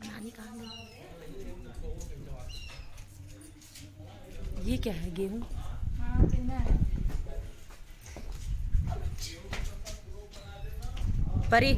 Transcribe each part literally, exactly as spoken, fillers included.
नानी कहाँ गई? ये क्या है? गेहूँ? हाँ है। परी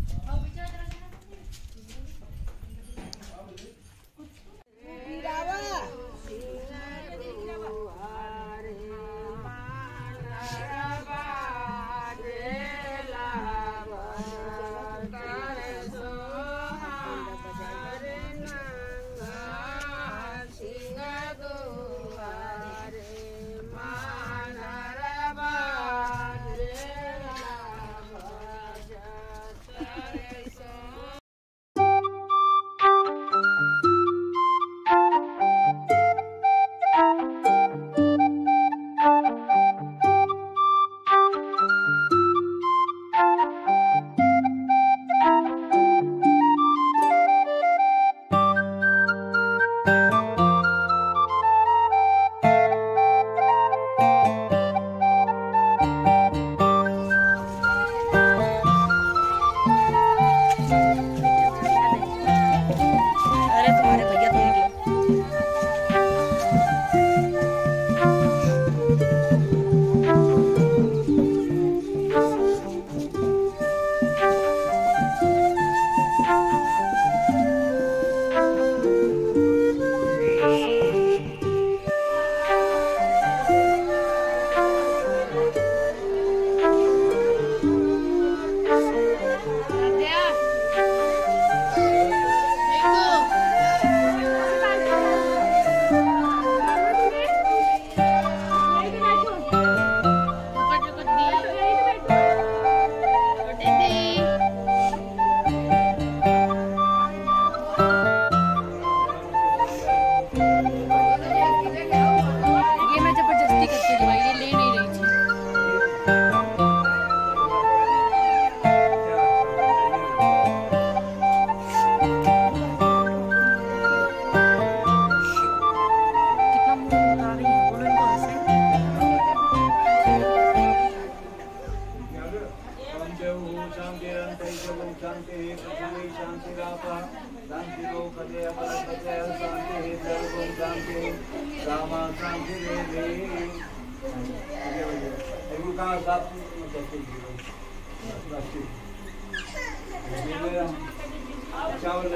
चावल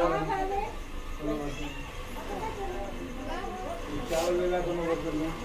चावल लेगा तो मैं कर लूं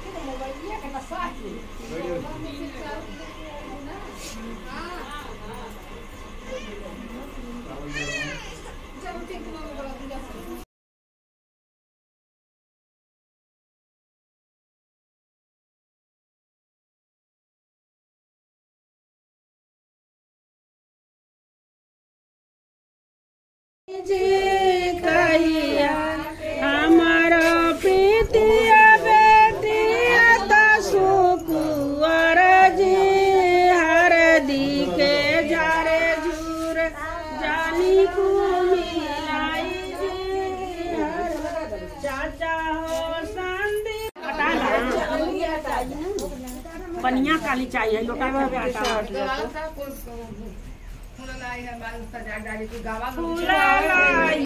हमारा प्रीतिया बेटिया तो सुकुवर जी हर दी के झारे झूर जानी को मिलाई जी चाचा हो संदी पनिया काली चाहिए लोटा में आटा फूला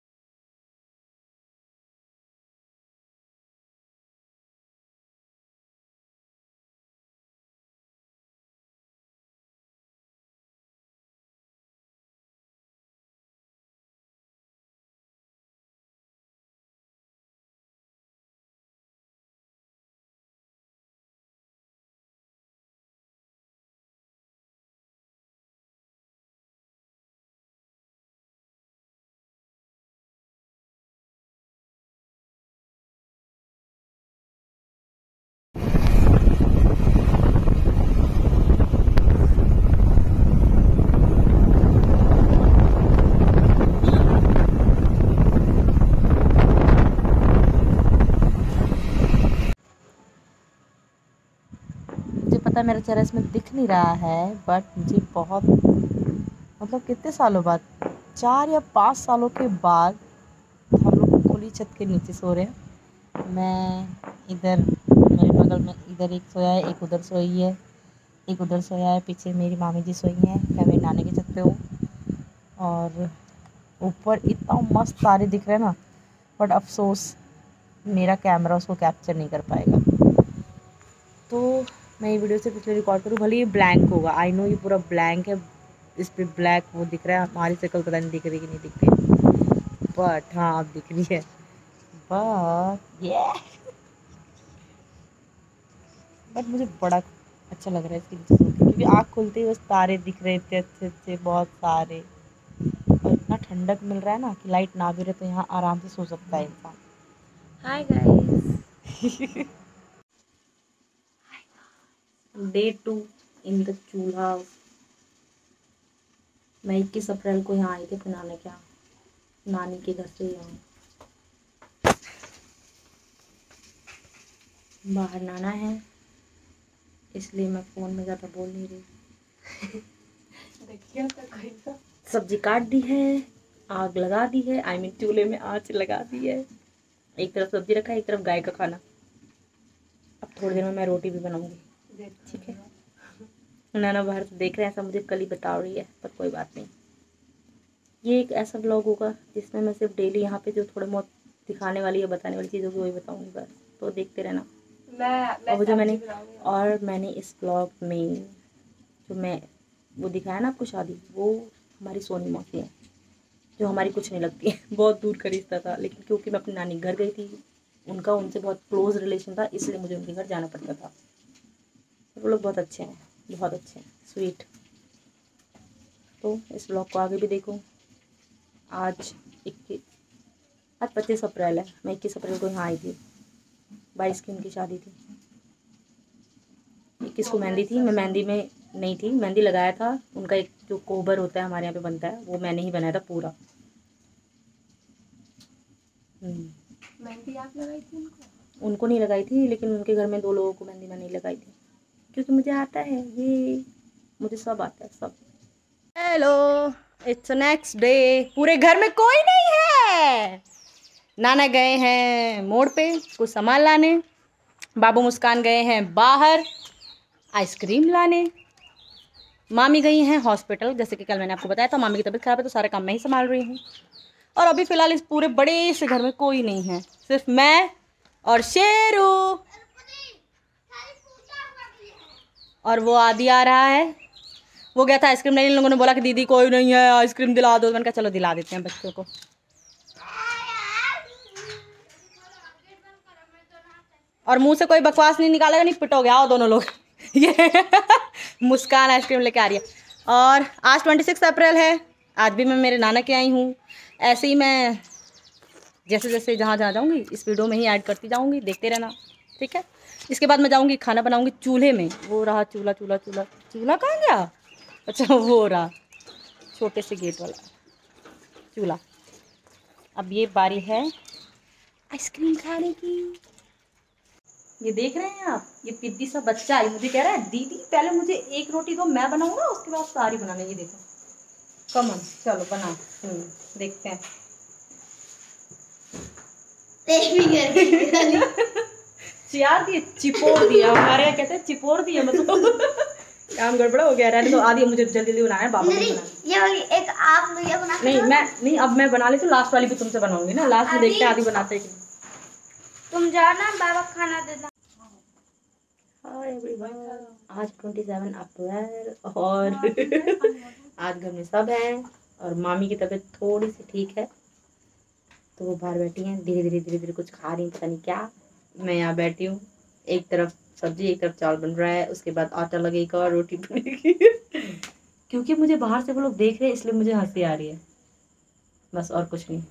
पता मेरा चेहरा इसमें दिख नहीं रहा है, बट मुझे बहुत मतलब कितने सालों बाद, चार या पाँच सालों के बाद हम लोग खुली छत के नीचे सो रहे हैं। मैं इधर मेरे बगल में इधर एक सोया है, एक उधर सोई है, एक उधर सोया है, पीछे मेरी मामी जी सोई हैं, मैं मेरी नानी की छत पे हूँ और ऊपर इतना मस्त तारे दिख रहे हैं ना, बट अफसोस मेरा कैमरा उसको कैप्चर नहीं कर पाएगा। तो मैं ये वीडियो से पिछले रिकॉर्ड करूँ, भले ये ब्लैंक होगा, आई नो ये पूरा ब्लैंक है, इस पर ब्लैक वो दिख रहा है, हमारी शक्ल पता नहीं दिख रही कि नहीं दिख रही, बट हाँ अब दिख रही है। बट ये बट मुझे बड़ा अच्छा लग रहा है इसकी वजह से, क्योंकि आँख खुलते ही बस तारे दिख रहे थे अच्छे अच्छे बहुत सारे, और इतना ठंडक मिल रहा है ना कि लाइट ना भी रहे तो यहाँ आराम से सो सकता है इंसान। Hi guys, day two in the chulha. मैं इक्कीस अप्रैल को यहाँ आई थी अपने नाना के यहाँ, नानी के घर से यहाँ। बाहर नाना है इसलिए मैं फ़ोन में ज़्यादा बोल नहीं रही। सब्जी काट दी है, आग लगा दी है, आई मीन चूल्हे में आँच लगा दी है। एक तरफ सब्जी रखा है, एक तरफ गाय का खाना। अब थोड़ी देर में मैं रोटी भी बनाऊंगी, ठीक है। नाना बाहर से देख रहे हैं, ऐसा मुझे कल ही बता रही है, पर कोई बात नहीं। ये एक ऐसा व्लॉग होगा जिसमें मैं सिर्फ डेली यहाँ पे जो थोड़े बहुत दिखाने वाली है, बताने वाली चीज़ों की वही बताऊंगी बस, तो देखते रहना। मैं, मैं और जो मैंने और मैंने इस व्लॉग में जो मैं वो दिखाया ना आपको शादी, वो हमारी सोनी मौसी है, जो हमारी कुछ नहीं लगती है, बहुत दूर का रिश्ता था, लेकिन क्योंकि मैं अपनी नानी घर गई थी, उनका उनसे बहुत क्लोज रिलेशन था, इसलिए मुझे उनके घर जाना पड़ता था। वो लोग बहुत अच्छे हैं, बहुत अच्छे हैं, स्वीट। तो इस व्लॉग को आगे भी देखो। आज इक्कीस आज पच्चीस अप्रैल है, मैं इक्कीस अप्रैल को यहाँ आई थी, बाईस की उनकी शादी थी, इक्कीस को मेहंदी थी। मैं मेहंदी में नहीं थी, मेहंदी लगाया था, उनका एक जो कोबर होता है हमारे यहाँ पे बनता है, वो मैंने ही बनाया था पूरा। मेहंदी आप लगाई थी उनको? उनको नहीं लगाई थी, लेकिन उनके घर में दो लोगों को मेहंदी मैंने लगाई थी, क्योंकि मुझे आता है, ये मुझे सब आता है, सब। Hello, it's next day. पूरे घर में कोई नहीं है, नाना गए हैं मोड़ पे कुछ सामान लाने, बाबू मुस्कान गए हैं बाहर आइसक्रीम लाने, मामी गई हैं हॉस्पिटल, जैसे कि कल मैंने आपको बताया था मामी की तबीयत खराब है, तो सारा काम मैं ही संभाल रही हूँ। और अभी फ़िलहाल इस पूरे बड़े से घर में कोई नहीं है, सिर्फ मैं और शेरू, और वो आदि आ रहा है, वो गया था आइसक्रीम नहीं, इन लोगों ने बोला कि दीदी कोई नहीं है आइसक्रीम दिला दो, मैंने कहा चलो दिला देते हैं बच्चों को। और मुंह से कोई बकवास नहीं निकालेगा, नहीं पिटोगे, आओ दोनों लोग। ये मुस्कान आइसक्रीम लेके आ रही है। और आज छब्बीस अप्रैल है, आज भी मैं मेरे नाना के आई हूँ। ऐसे ही मैं जैसे जैसे जहाँ जहाँ जाऊँगी इस वीडियो में ही ऐड करती जाऊँगी, देखते रहना, ठीक है। इसके बाद मैं जाऊँगी खाना बनाऊँगी चूल्हे में, वो रहा चूल्हा चूल्हा चूल्हा चूल्हा कहाँ गया, अच्छा वो रहा छोटे से गेट वाला चूल्हा। अब ये बारी है आइसक्रीम खाने की। ये देख रहे हैं आप, ये पिद्दी सा बच्चा है, मुझे कह रहा है दीदी पहले मुझे एक रोटी दो, मैं बनाऊंगा, उसके बाद सारी बनाने। ये देखो, कमन चलो बना, हम्म देखते हैं। चियार दिए, चिपोर दिया, हमारे यहाँ कहते हैं चिपोर दिया, मतलब काम गड़बड़ा हो गया। रहने तो आदि मुझे जल्दी जल्दी बनाना है, बाबा ने बनाना। ये एक आप ये बना नहीं, मैं नहीं, अब मैं बना लेती हूँ, लास्ट वाली भी तुमसे बनवाऊंगी ना, लास्ट में देखते हैं आदि बनाते हैं। तुम जाना, बाबा खाना देना। हाय एवरीवन, आज सत्ताईस अप्रैल और आज घर में सब हैं, और मामी की तबीयत थोड़ी सी ठीक है, तो वो बाहर बैठी हैं, धीरे धीरे धीरे धीरे कुछ खा रही हैं, पता नहीं क्या। मैं यहाँ बैठी हूँ, एक तरफ सब्जी एक तरफ चावल बन रहा है, उसके बाद आटा लगेगा और रोटी बनेगी। क्योंकि मुझे बाहर से वो लोग देख रहे हैं, इसलिए मुझे हंसी आ रही है, बस और कुछ नहीं।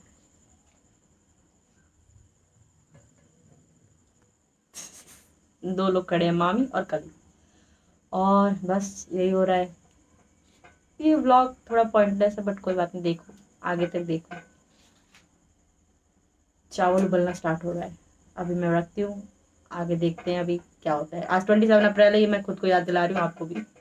दो लोग खड़े हैं, मामी और कली, और बस यही हो रहा है। ये व्लॉग थोड़ा पॉइंटलेस है, बट कोई बात नहीं, देखो आगे तक देखो। चावल उबलना स्टार्ट हो रहा है, अभी मैं रखती हूँ, आगे देखते हैं अभी क्या होता है। आज सत्ताईस अप्रैल है, ये मैं खुद को याद दिला रही हूँ, आपको भी।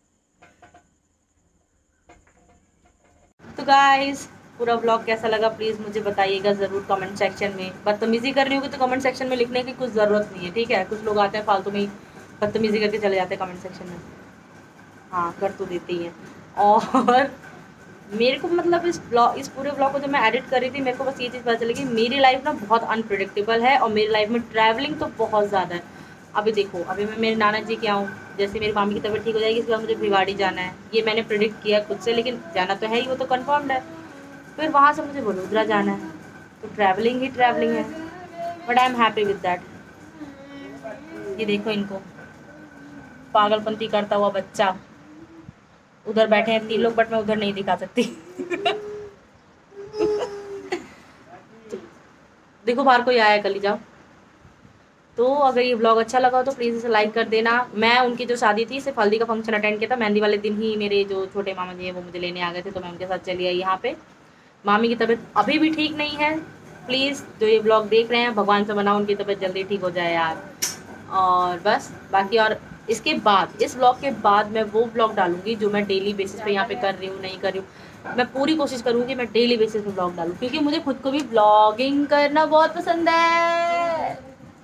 तो गाइस, पूरा व्लॉग कैसा लगा प्लीज़ मुझे बताइएगा ज़रूर कमेंट सेक्शन में। बदतमीज़ी कर रही होगी तो कमेंट सेक्शन में लिखने की कुछ ज़रूरत नहीं है, ठीक है। कुछ लोग आते हैं फालतू में ही बदतमीज़ी करके चले जाते हैं कमेंट सेक्शन में, हाँ कर तो देते ही हैं। और मेरे को मतलब इस ब्लॉग इस पूरे ब्लॉग को जब मैं एडिट कर रही थी मेरे को बस ये चीज़ पता चली कि मेरी लाइफ ना बहुत अनप्रिडिक्टेबल है और मेरी लाइफ में ट्रैवलिंग तो बहुत ज़्यादा है। अभी देखो, अभी मैं मेरे नाना जी के आऊँ, जैसे मेरी मामी की तबीयत ठीक हो जाएगी इसके बाद मुझे भिवाड़ी जाना है, ये मैंने प्रिडिक्ट किया खुद से, लेकिन जाना तो है ही, वो तो कन्फर्म्ड है। फिर वहाँ से मुझे वडोदरा जाना है, तो ट्रैवलिंग ही ट्रैवलिंग है, but I am happy with that. ये देखो इनको, पागलपंती करता हुआ बच्चा, उधर बैठे हैं तीन लोग बट मैं उधर नहीं दिखा सकती। देखो बाहर कोई आया, कल ही जाओ। तो अगर ये ब्लॉग अच्छा लगा हो तो प्लीज़ इसे लाइक कर देना। मैं उनकी जो शादी थी सिर्फ हल्दी का फंक्शन अटेंड किया था, मेहंदी वाले दिन ही मेरे जो छोटे मामा जी हैं वो मुझे लेने आ गए थे, तो मैं उनके साथ चली आई यहाँ पे। मामी की तबीयत अभी भी ठीक नहीं है, प्लीज़ जो ये ब्लॉग देख रहे हैं भगवान से बनाओ उनकी तबीयत जल्दी ठीक हो जाए यार। और बस बाकी, और इसके बाद इस ब्लॉग के बाद मैं वो ब्लॉग डालूंगी जो मैं डेली बेसिस पे यहाँ पे कर रही हूँ नहीं कर रही हूँ। मैं पूरी कोशिश करूँगी मैं डेली बेसिस पे ब्लॉग डालूँ, क्योंकि मुझे खुद को भी ब्लॉगिंग करना बहुत पसंद है।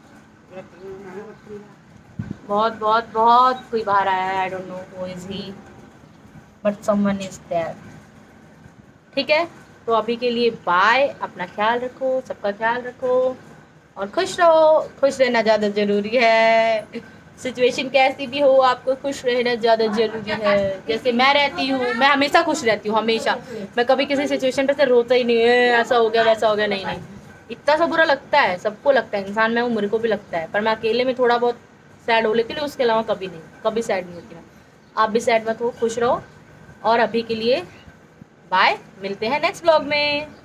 बहुत बहुत बहुत कोई बाहर आया है, I don't know who is he, but someone is there. ठीक है, तो अभी के लिए बाय, अपना ख्याल रखो, सबका ख्याल रखो और खुश रहो। खुश रहना ज़्यादा ज़रूरी है, सिचुएशन कैसी भी हो आपको खुश रहना ज़्यादा ज़रूरी है। जैसे मैं रहती हूँ, मैं हमेशा खुश रहती हूँ, हमेशा। मैं कभी किसी सिचुएशन पे से रोता ही नहीं है, ऐसा हो गया वैसा हो गया, नहीं नहीं। इतना सा बुरा लगता है, सबको लगता है, इंसान मैं हूँ मेरे को भी लगता है, पर मैं अकेले में थोड़ा बहुत सैड हो लेती हूँ, उसके अलावा कभी नहीं, कभी सैड नहीं होती मैं। आप भी सैड मत हो, खुश रहो। और अभी के लिए बाय, मिलते हैं नेक्स्ट ब्लॉग में।